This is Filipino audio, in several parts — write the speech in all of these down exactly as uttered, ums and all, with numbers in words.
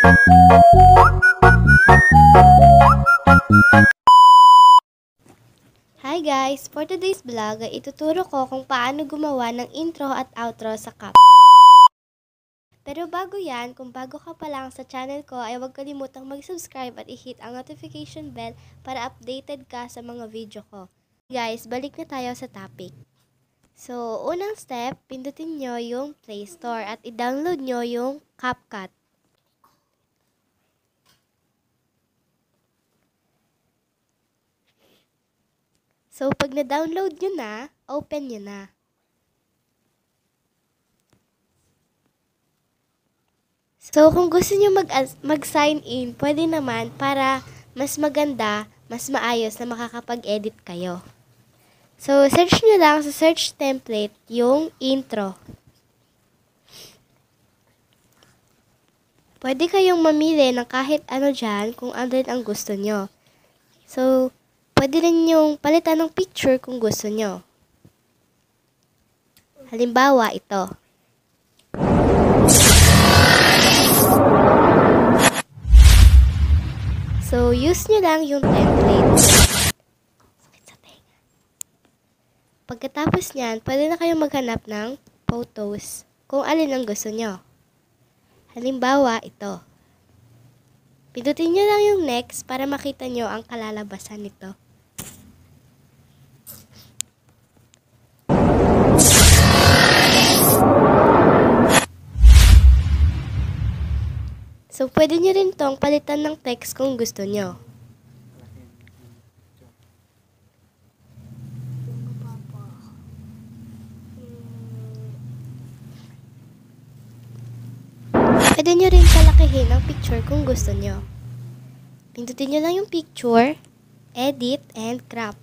Hi guys! For today's vlog ay ituturo ko kung paano gumawa ng intro at outro sa CapCut. Pero bago yan, kung bago ka pa lang sa channel ko ay huwag kalimutang mag-subscribe at i-hit ang notification bell para updated ka sa mga video ko. Guys, balik na tayo sa topic. So, unang step, pindutin nyo yung Play Store at i-download nyo yung CapCut. So, pag na-download nyo na, open nyo na. So, kung gusto nyo mag-sign in, pwede naman para mas maganda, mas maayos na makakapag-edit kayo. So, search nyo lang sa search template yung intro. Pwede kayong mamili ng kahit ano dyan kung ano rin ang gusto nyo. So, pwede rin yung palitan ng picture kung gusto nyo. Halimbawa, ito. So, use nyo lang yung template. Sakit sa tenga. Pagkatapos nyan, pwede na kayong maghanap ng photos kung alin ang gusto nyo. Halimbawa, ito. Pindutin nyo lang yung next para makita nyo ang kalalabasan nito. So, pwede nyo rin tong palitan ng text kung gusto nyo. Pwede nyo rin palakihin ang picture kung gusto nyo. Pindutin nyo lang yung picture, edit, and crop.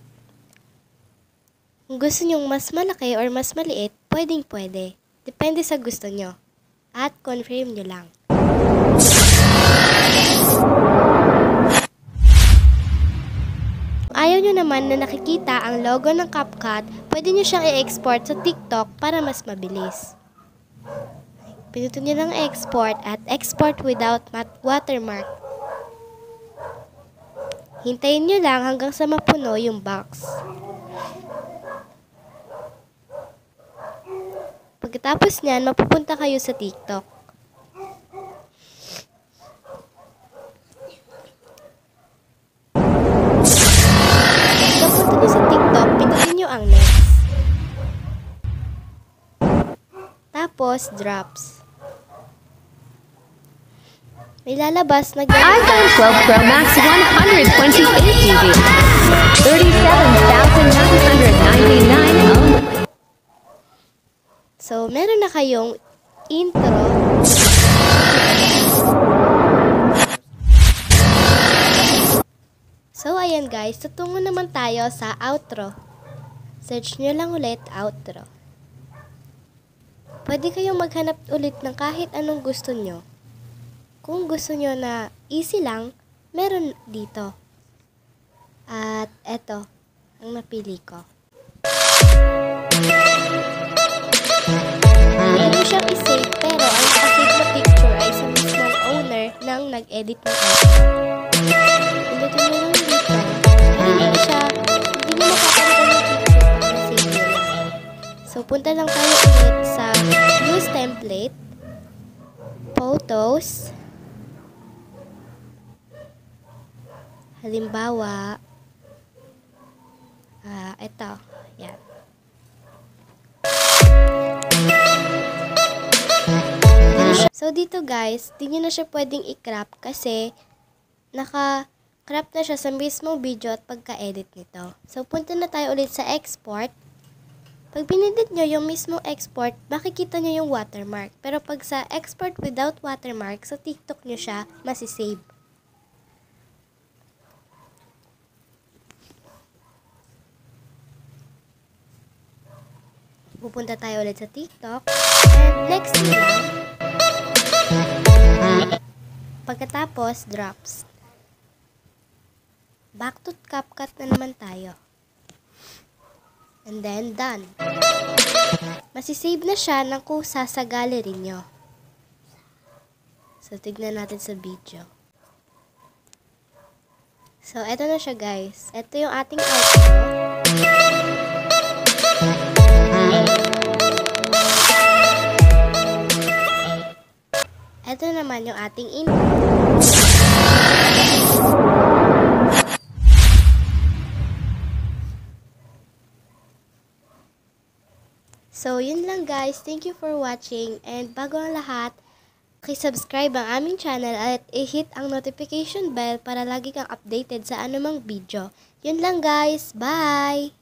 Kung gusto nyo mas malaki or mas maliit, pwedeng pwede. Depende sa gusto nyo. At confirm nyo lang. Kung ayaw nyo naman na nakikita ang logo ng CapCut, pwede nyo siyang i-export sa TikTok para mas mabilis. Pindutin nyo lang export at export without watermark. Hintayin nyo lang hanggang sa mapuno yung box. Pagkatapos nyan, mapupunta kayo sa TikTok. Pagkapunta nyo sa TikTok, pindutin nyo ang next. Tapos, drops. May lalabas na iPhone twelve Pro Max one hundred twenty-eight G B. thirty-seven thousand nine hundred ninety-nine only. So, meron na kayong intro. So, ayan guys, tutungo naman tayo sa outro. Search nyo lang ulit outro. Pwede kayong maghanap ulit ng kahit anong gusto nyo. Kung gusto nyo na easy lang, meron dito. At eto, ang napili ko. Pwede nyo siyang isave, pero ang nakasave na picture ay sa mismong owner ng nag-edit ng outro. Pindutin nyo lang dito. Hindi nyo siya, hindi nyo makakalitan yung picture pag na-save nyo lang. So, punta lang tayo ulit sa use template, photos. Halimbawa, ah, uh, ito. Yan. So, dito guys, di nyo na siya pwedeng i-crop kasi naka-crop na siya sa mismong video at pagka-edit nito. So, punta na tayo ulit sa export. Pag pinindot nyo yung mismong export, makikita nyo yung watermark. Pero pag sa export without watermark, sa TikTok nyo siya masisave. Pupunta tayo ulit sa TikTok. And next nyo lang. Pagkatapos, drops. Back to CapCut na naman tayo. And then, done. Masisave na siya ng kusa sa gallery nyo. So, tignan natin sa video. So, eto na siya guys. Eto yung ating outro. Eto naman yung ating intro. So, yun lang guys. Thank you for watching. And bago ang lahat, subscribe ang aming channel at i-hit ang notification bell para lagi kang updated sa anumang video. Yun lang guys. Bye!